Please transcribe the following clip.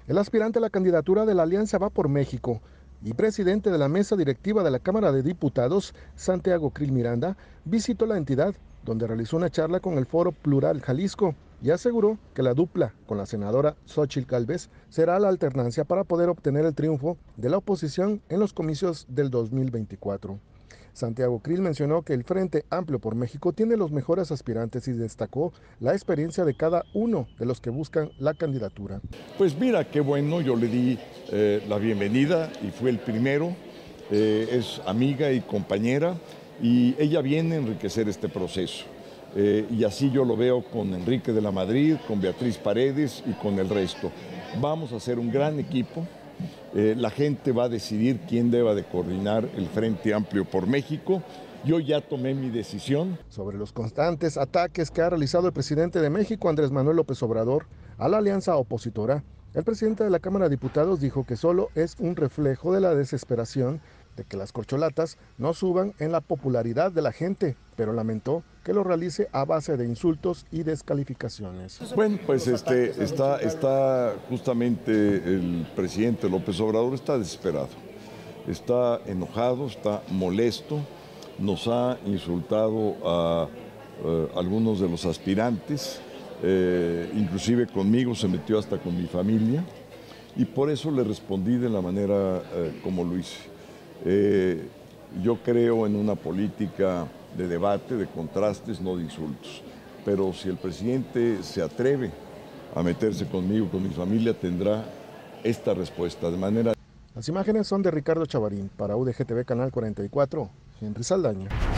El aspirante a la candidatura de la Alianza Va por México y presidente de la mesa directiva de la Cámara de Diputados, Santiago Krill Miranda, visitó la entidad, donde realizó una charla con el Foro Plural Jalisco y aseguró que la dupla con la senadora Xóchitl Gálvez será la alternancia para poder obtener el triunfo de la oposición en los comicios del 2024. Santiago Krill mencionó que el Frente Amplio por México tiene los mejores aspirantes y destacó la experiencia de cada uno de los que buscan la candidatura. Pues mira, qué bueno, yo le di la bienvenida y fue el primero, es amiga y compañera y ella viene a enriquecer este proceso. Y así yo lo veo con Enrique de la Madrid, con Beatriz Paredes y con el resto. Vamos a hacer un gran equipo. La gente va a decidir quién deba de coordinar el Frente Amplio por México. Yo ya tomé mi decisión. Sobre los constantes ataques que ha realizado el presidente de México, Andrés Manuel López Obrador, a la alianza opositora, el presidente de la Cámara de Diputados dijo que solo es un reflejo de la desesperación de que las corcholatas no suban en la popularidad de la gente, pero lamentó que lo realice a base de insultos y descalificaciones. Bueno, pues está justamente el presidente López Obrador está desesperado, está enojado, está molesto, nos ha insultado a algunos de los aspirantes, inclusive conmigo se metió hasta con mi familia y por eso le respondí de la manera como lo hice. Yo creo en una política de debate, de contrastes, no de insultos. Pero si el presidente se atreve a meterse conmigo, con mi familia, tendrá esta respuesta de manera... Las imágenes son de Ricardo Chavarín para UDG TV Canal 44, Henry Saldaña.